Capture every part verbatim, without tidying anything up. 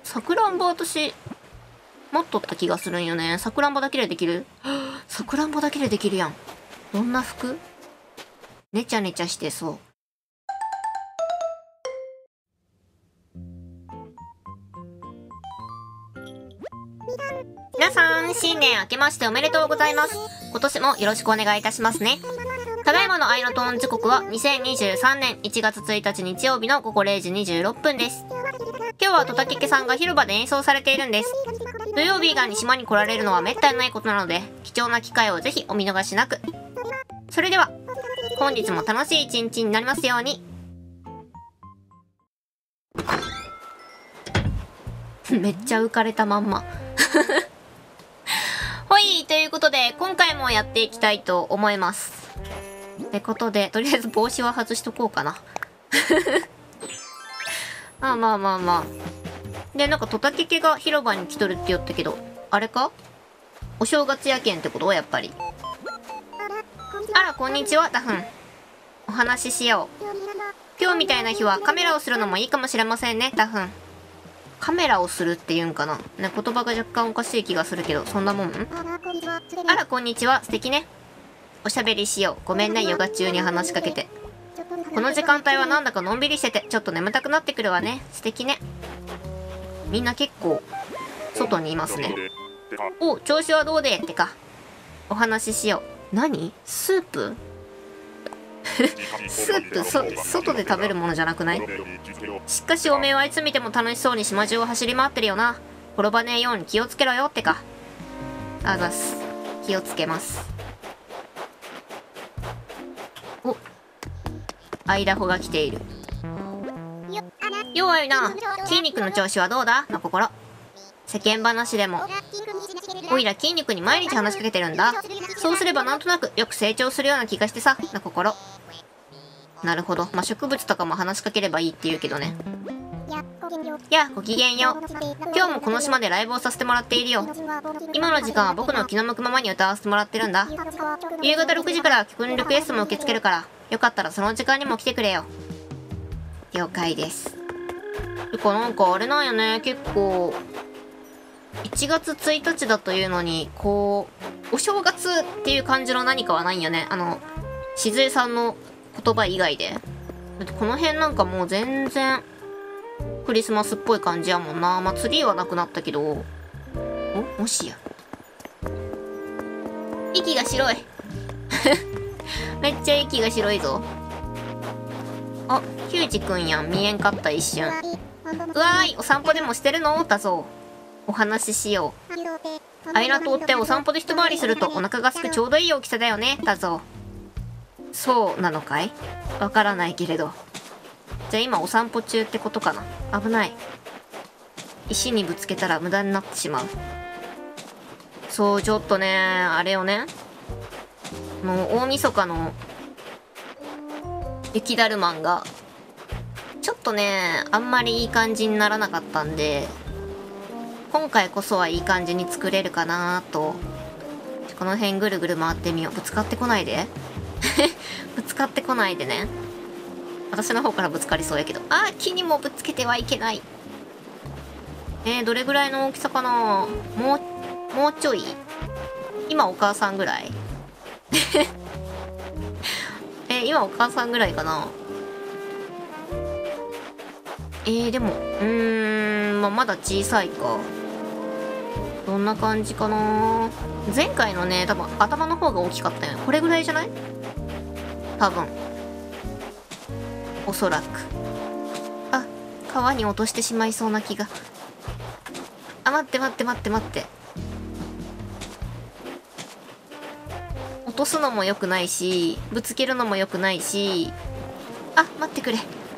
さくらんぼ私持っとった気がするんよね。さくらんぼだけでできる？さくらんぼだけでできるやん。どんな服？ねちゃねちゃしてそう。皆さん、新年明けましておめでとうございます。今年もよろしくお願いいたしますね。ただいまのアイナトーン時刻はにせんにじゅうさんねんいちがつついたち日曜日のごごれいじにじゅうろっぷんです。今日はトタケケさんが広場で演奏されているんです。土曜日以外に島に来られるのはめったにないことなので、貴重な機会をぜひお見逃しなく。それでは、本日も楽しい一日になりますように。めっちゃ浮かれたまんま。ほい、ということで、今回もやっていきたいと思います。ってことで、とりあえず帽子は外しとこうかな。まあまあまあまあ。で、なんかトタケケが広場に来とるって言ったけど、あれか？お正月やけんってことやっぱり。あら、こんにちは、ダフン。お話ししよう。今日みたいな日はカメラをするのもいいかもしれませんね、ダフン。カメラをするって言うんかなね、言葉が若干おかしい気がするけど、そんなもん？あら、こんにちは、素敵ね。おしゃべりしよう。ごめんね、ヨガ中に話しかけて。この時間帯はなんだかのんびりしてて、ちょっと眠たくなってくるわね。素敵ね。みんな結構、外にいますね。お、調子はどうでってか。お話ししよう。何？スープ？スープ、そ、外で食べるものじゃなくない？しかしおめえはいつ見ても楽しそうに島中を走り回ってるよな。転ばねえように気をつけろよってか。あざす。気をつけます。お、アイダホが来ている。よいな。筋肉の調子はどうだ？の心。世間話でも。おいら筋肉に毎日話しかけてるんだ。そうすればなんとなくよく成長するような気がしてさ。の心。なるほど。まあ、植物とかも話しかければいいって言うけどね。やあ、ごきげんよう。今日もこの島でライブをさせてもらっているよ。今の時間は僕の気の向くままに歌わせてもらってるんだ。夕方ろくじから曲のリクエストも受け付けるから、よかったらその時間にも来てくれよ。了解です。てかなんかあれなんよね、結構、いちがつついたちだというのに、こう、お正月っていう感じの何かはないんよね。あの、しずえさんの言葉以外で。だってこの辺なんかもう全然、クリスマスっぽい感じやもんな。まあ、ツリーはなくなったけど。お、もしや。息が白い。めっちゃ息が白いぞ。あ、ヒュージくんやん。見えんかった一瞬。うわーい、お散歩でもしてるのだぞ。お話ししよう。アイナ島ってお散歩で一回りするとお腹が空くちょうどいい大きさだよね。だぞ。そうなのかい？わからないけれど。じゃあ今お散歩中ってことかな。危ない。石にぶつけたら無駄になってしまう。そう、ちょっとね、あれよね。もう大晦日の雪だるまんが、ちょっとね、あんまりいい感じにならなかったんで、今回こそはいい感じに作れるかなと。この辺ぐるぐる回ってみよう。ぶつかってこないで。ぶつかってこないでね。私の方からぶつかりそうやけど。あー、木にもぶつけてはいけない。えー、どれぐらいの大きさかな？もう、もうちょい？今お母さんぐらい？えー、今お母さんぐらいかな？えー、でも、うーん、まあ、まだ小さいか。どんな感じかな。前回のね、多分頭の方が大きかったよね。これぐらいじゃない？多分。おそらく。あ、川に落としてしまいそうな気が。あ、待って待って待って待って。落とすのも良くないし、ぶつけるのも良くないし。あ、待ってくれ。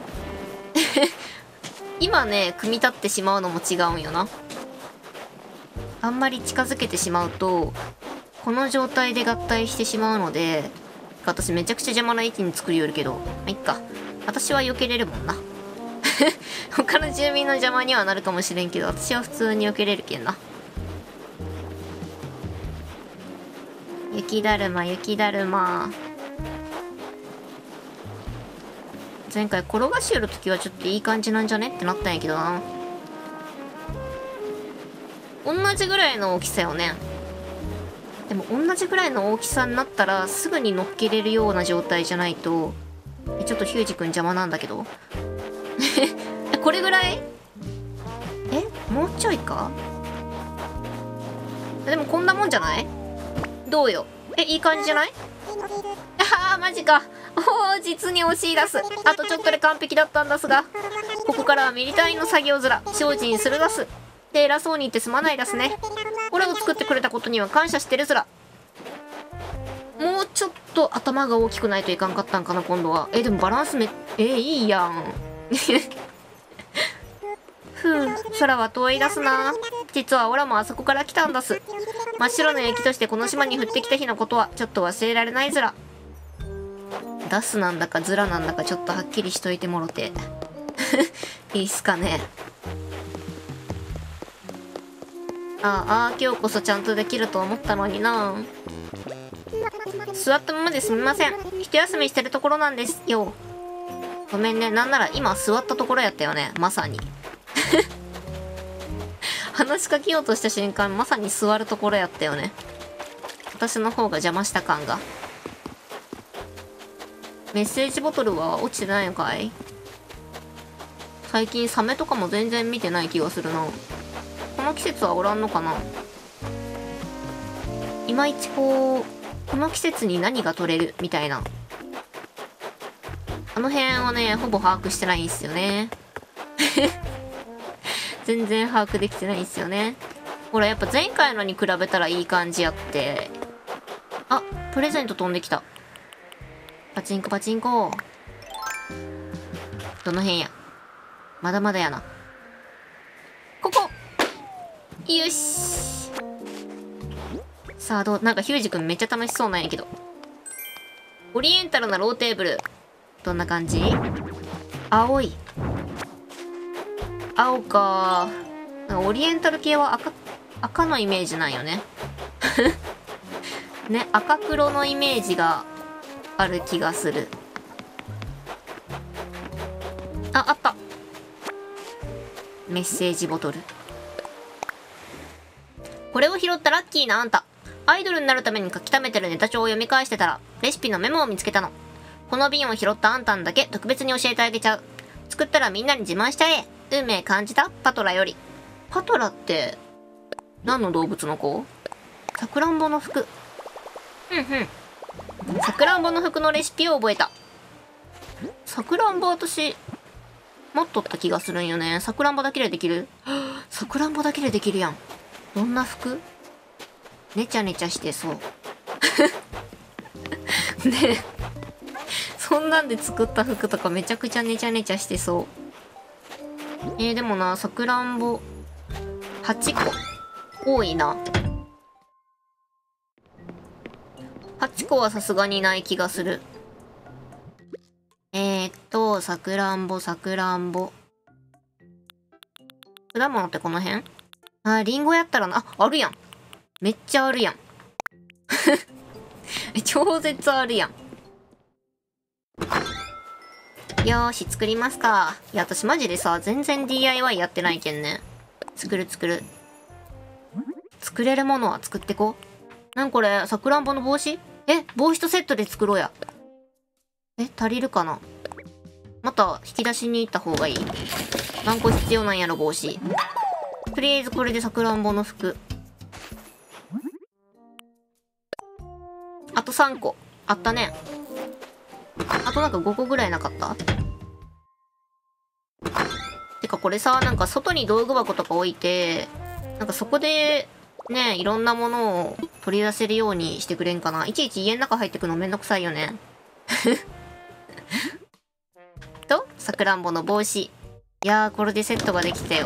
今ね、組み立ってしまうのも違うんよな。あんまり近づけてしまうと、この状態で合体してしまうので、私めちゃくちゃ邪魔な位置に作りよるけど、まあ、いっか。私は避けれるもんな。他の住民の邪魔にはなるかもしれんけど、私は普通に避けれるけんな。雪だるま、雪だるま。前回転がしよるときはちょっといい感じなんじゃねってなったんやけどな。 同じぐらいの大きさよね。でも同じぐらいの大きさになったらすぐに乗っけれるような状態じゃないと。えちょっとヒュージくん邪魔なんだけど。えこれぐらい？えもうちょいか？でもこんなもんじゃない？どうよ？えいい感じじゃない？あーマジか。おー実に惜しいです。あとちょっとで完璧だったんですが、ここからはミリ単位の作業ずら精進するだす。で偉そうに言ってすまないですね。これを作ってくれたことには感謝してるずら。もうちょっと頭が大きくないといかんかったんかな今度は。えでもバランスめえいいやん。ふう空は遠いだすな。実はオラもあそこから来たんだす。真っ白な雪としてこの島に降ってきた日のことはちょっと忘れられないずら。ダスなんだかズラなんだかちょっとはっきりしといてもろていいっすかね。ああ今日こそちゃんとできると思ったのにな。座ったままですみません。一休みしてるところなんですよ。ごめんね。なんなら今座ったところやったよね。まさに話しかけようとした瞬間まさに座るところやったよね。私の方が邪魔した感が。メッセージボトルは落ちてないのかい？最近サメとかも全然見てない気がするな。この季節はおらんのかな。いまいちこうこの季節に何が取れるみたいなあの辺はねほぼ把握してないんですよね全然把握できてないんですよね。ほらやっぱ前回のに比べたらいい感じやって。あプレゼント飛んできた。パチンコパチンコ。どの辺や。まだまだやな。ここよし。さあどうなんかヒュージくんめっちゃ楽しそうなんやけど。オリエンタルなローテーブルどんな感じ？青い青か。なんかオリエンタル系は赤赤のイメージなんよねね赤黒のイメージがある気がする。あ、あった。メッセージボトル。これを拾ったラッキーなあんた。アイドルになるために書き溜めてるネタ帳を読み返してたら、レシピのメモを見つけたの。この瓶を拾ったあんたんだけ特別に教えてあげちゃう。作ったらみんなに自慢しちゃえ。運命感じた？パトラより。パトラって、何の動物の子？さくらんぼの服。ふんふん。さくらんぼの服のレシピを覚えた。さくらんぼ私持っとった気がするんよね。さくらんぼだけでできる？さくらんぼだけでできるやん。どんな服？ねちゃねちゃしてそうねそんなんで作った服とかめちゃくちゃねちゃねちゃしてそう。えー、でもなさくらんぼはちこ多いな。はちこはさすがにない気がする。えー、っと、さくらんぼ、さくらんぼ。果物ってこの辺？あ、リンゴやったらな、あ、あるやん。めっちゃあるやん。超絶あるやん。よーし、作りますか。いや、私マジでさ、全然 ディーアイワイ やってないけんね。作る作る。作れるものは作ってこ。なんこれ、さくらんぼの帽子？え、帽子とセットで作ろうや。え、足りるかな？また引き出しに行った方がいい？何個必要なんやろ帽子。とりあえずこれでさくらんぼの服。あとさんこあったね。あとなんかごこぐらいなかった？てかこれさ、なんか外に道具箱とか置いて、なんかそこでねいろんなものを取り出せるようにしてくれんかな。いちいち家の中入ってくのめんどくさいよねとさくらんぼの帽子。いやーこれでセットができたよ。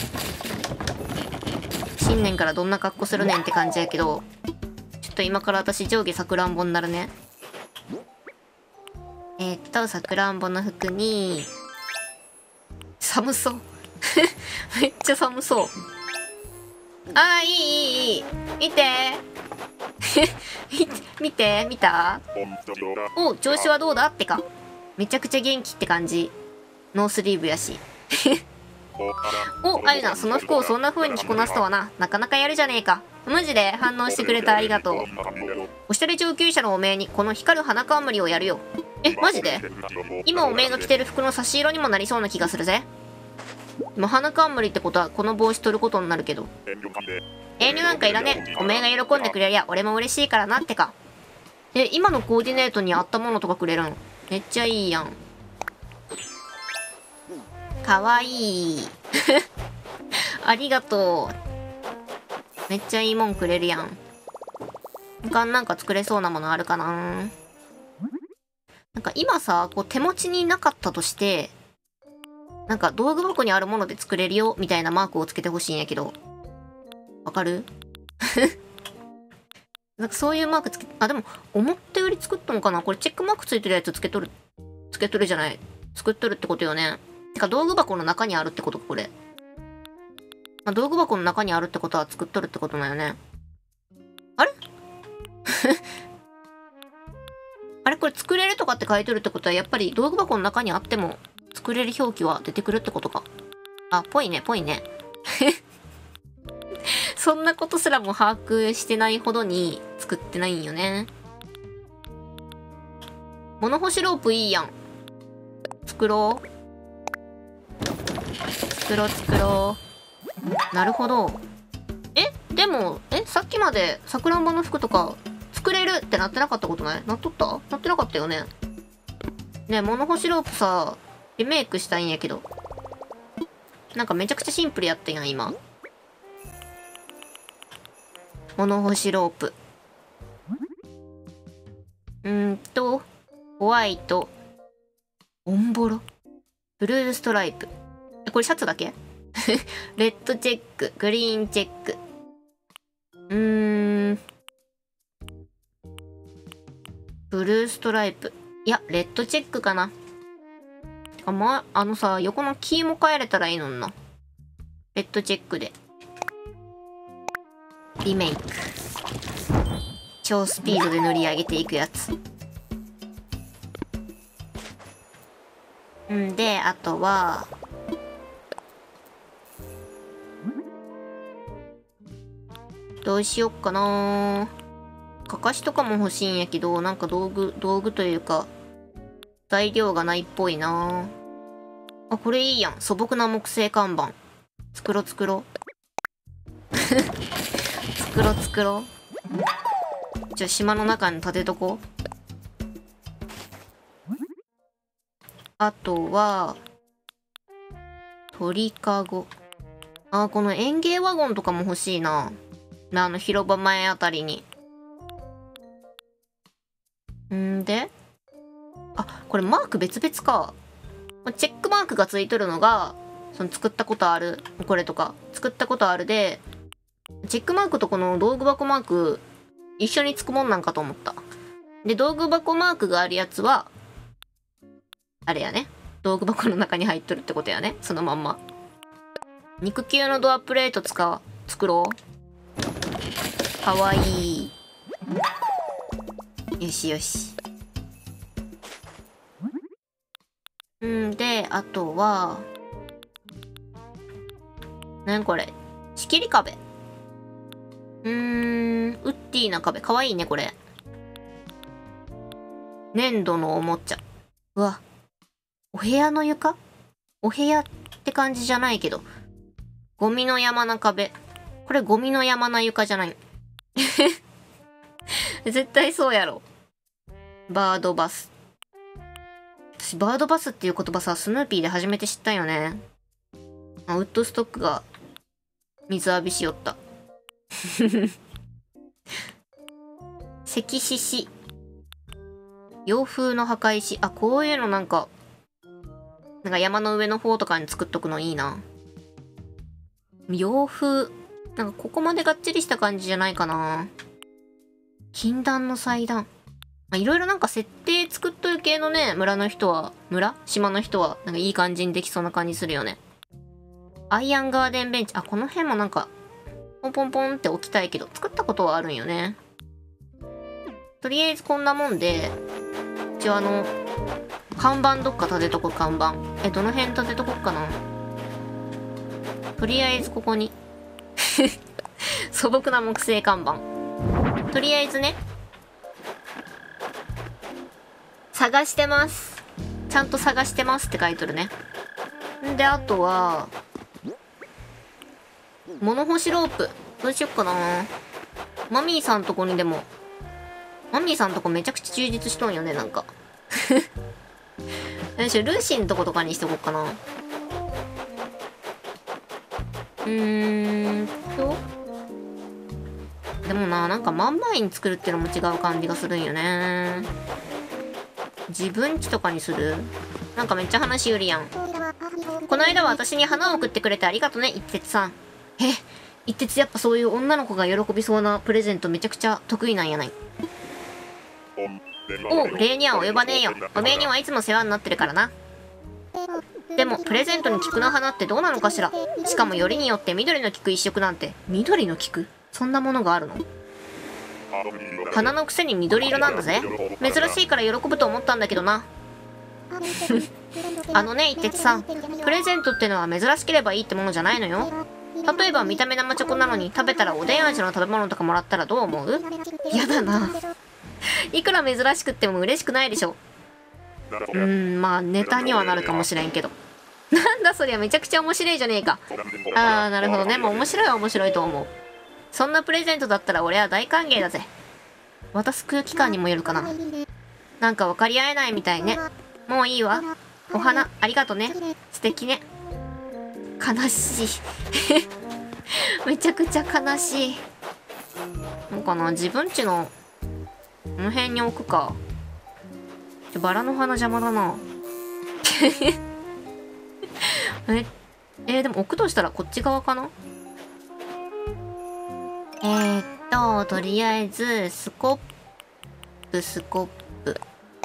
新年からどんな格好するねんって感じやけど、ちょっと今から私上下さくらんぼになるね。えー、っとさくらんぼの服に寒そうめっちゃ寒そう。あーいいいいいい見て見て見た？お調子はどうだってか。めちゃくちゃ元気って感じ。ノースリーブやしお、あゆな、その服をそんな風に着こなすとはな。なかなかやるじゃねえか。マジで反応してくれてありがとう。おしゃれ上級者のおめえにこの光る花冠をやるよ。え、マジで？今おめえが着てる服の差し色にもなりそうな気がするぜ。もう花冠ってことはこの帽子取ることになるけど。遠慮なんかいらねえ。おめえが喜んでくれりゃ俺も嬉しいからなってか。え、今のコーディネートに合ったものとかくれるん？めっちゃいいやん。かわいい。ありがとう。めっちゃいいもんくれるやん。他なんか作れそうなものあるかな。なんか今さ、こう手持ちになかったとして、なんか道具箱にあるもので作れるよみたいなマークをつけてほしいんやけど。わかる？なんかそういうマークつけ、あ、でも思ったより作ったのかな。これチェックマークついてるやつつけとる。つけとるじゃない。作っとるってことよね。てか道具箱の中にあるってことか、これ。まあ、道具箱の中にあるってことは作っとるってことだよね。あれあれこれ作れるとかって書いてるってことはやっぱり道具箱の中にあっても作れる表記は出てくるってことか。あ、ぽいね、ぽいね。そんなことすらも把握してないほどに作ってないんよね。物干しロープいいやん。作ろう。作ろう作ろう。なるほど。え、でも、え、さっきまでさくらんぼの服とか作れるってなってなかったことない？なっとった？なってなかったよね。ねえ、物干しロープさ、リメイクしたいんやけど。なんかめちゃくちゃシンプルやったやん、今。物干しロープ。うーんと、ホワイト、オンボロ、ブルーストライプ。え、これシャツだけ？レッドチェック、グリーンチェック。うーん。ブルーストライプ。いや、レッドチェックかな。てか、ま、あのさ、横のキーも変えれたらいいのにな。レッドチェックで。リメイク。超スピードで塗り上げていくやつ。んで、あとは、どうしよっかな。かかしとかも欲しいんやけど、なんか道具、道具というか、材料がないっぽいな。あ、これいいやん。素朴な木製看板。作ろう作ろう。作ろう作ろう。じゃあ島の中に立てとこう。あとは、鳥かご。あ、この園芸ワゴンとかも欲しいな。あの広場前あたりに。んで、あ、これマーク別々か。チェックマークがついとるのが、その作ったことある。これとか。作ったことあるで、チェックマークとこの道具箱マーク、一緒につくもんなんかと思った。で、道具箱マークがあるやつは、あれやね。道具箱の中に入っとるってことやね。そのまんま。肉球のドアプレート使う。作ろう。かわいい。よしよし。んで、あとは、なんこれ。仕切り壁。うーん、ウッディな壁。かわいいね、これ。粘土のおもちゃ。うわ。お部屋の床？お部屋って感じじゃないけど。ゴミの山な壁。これゴミの山な床じゃない。絶対そうやろ。バードバス。私、バードバスっていう言葉さ、スヌーピーで初めて知ったよね。あ、ウッドストックが水浴びしよった。石獅子。洋風の墓石。あ、こういうのなんか、なんか山の上の方とかに作っとくのいいな。洋風。なんかここまでがっちりした感じじゃないかな。禁断の祭壇。まあ、いろいろなんか設定作っとる系のね、村の人は、村島の人は、なんかいい感じにできそうな感じするよね。アイアンガーデンベンチ。あ、この辺もなんか、ポンポンポンって置きたいけど、作ったことはあるんよね。とりあえずこんなもんで、一応あの、看板どっか立てとこう、看板。え、どの辺立てとこっかな。 とりあえずここに素朴な木製看板。とりあえずね、探してます。ちゃんと探してますって書いとるね。んで、あとは物干しロープどうしよっかな。マミーさんとこにでも、マミーさんとこめちゃくちゃ充実しとんよね、なんかよし、ルーシーのとことかにしとこうかな。うーんとでもな、なんか真ん前に作るっていうのも違う感じがするんよね。自分家とかにする？なんかめっちゃ話よりやん。この間は私に花を送ってくれてありがとね、一徹さん。え、一徹やっぱそういう女の子が喜びそうなプレゼントめちゃくちゃ得意なんやない。おう、礼には及ばねえよ。おめえにはいつも世話になってるからな。でもプレゼントに菊の花ってどうなのかしら。しかもよりによって緑の菊一色なんて。緑の菊？そんなものがあるの？花のくせに緑色なんだぜ。珍しいから喜ぶと思ったんだけどな。あのね、一徹さん、プレゼントってのは珍しければいいってものじゃないのよ。例えば見た目生チョコなのに食べたらおでん味の食べ物とかもらったらどう思う？やだな。いくら珍しくっても嬉しくないでしょ。うーん、まあネタにはなるかもしれんけど。なんだそりゃ、めちゃくちゃ面白いじゃねえか。あー、なるほどね。もう面白いは面白いと思う。そんなプレゼントだったら俺は大歓迎だぜ。渡す空気感にもよるかな。なんか分かり合えないみたいね。もういいわ。お花ありがとね。素敵ね。悲しいめちゃくちゃ悲しい。どうかな、自分家のこの辺に置くか。バラの花邪魔だなええー、でも置くとしたらこっち側かな。えー、っととりあえずスコップスコップ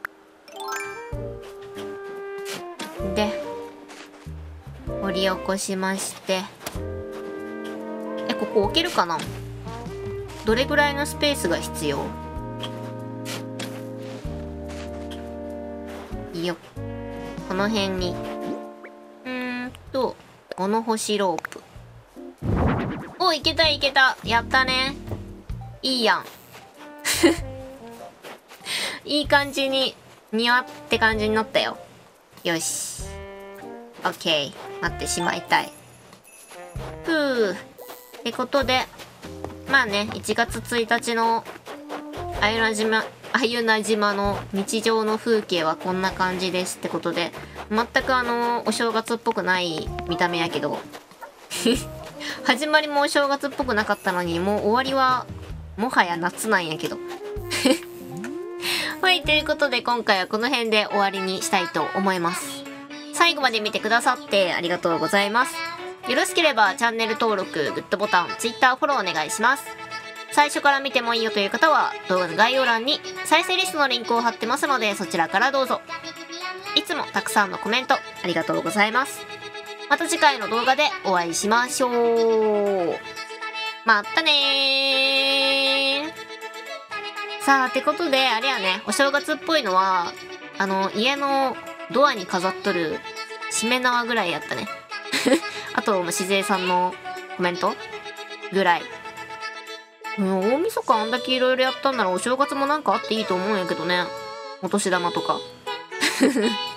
で掘り起こしまして、えここ置けるかな。どれぐらいのスペースが必要？いいよ、この辺にうーんと物干しロープ。お、いけたいけた、やったね。いいやんいい感じに庭って感じになったよ。よし、オッケー。待ってしまいたい。ふうってことで、まあね、いちがつついたちのあゆな島あゆな島の日常の風景はこんな感じですってことで、全くあのお正月っぽくない見た目やけど始まりもお正月っぽくなかったのに、もう終わりはもはや夏なんやけどはい、ということで今回はこの辺で終わりにしたいと思います。最後まで見てくださってありがとうございます。よろしければチャンネル登録、グッドボタン、Twitter フォローお願いします。最初から見てもいいよという方は動画の概要欄に再生リストのリンクを貼ってますので、そちらからどうぞ。いつもたくさんのコメントありがとうございます。また次回の動画でお会いしましょう。またねー。さあ、ってことであれやね、お正月っぽいのはあの家のドアに飾っとるしめ縄ぐらいやったねあとしずえさんのコメントぐらい。うん、大晦日あんだけいろいろやったんならお正月もなんかあっていいと思うんやけどね。お年玉とか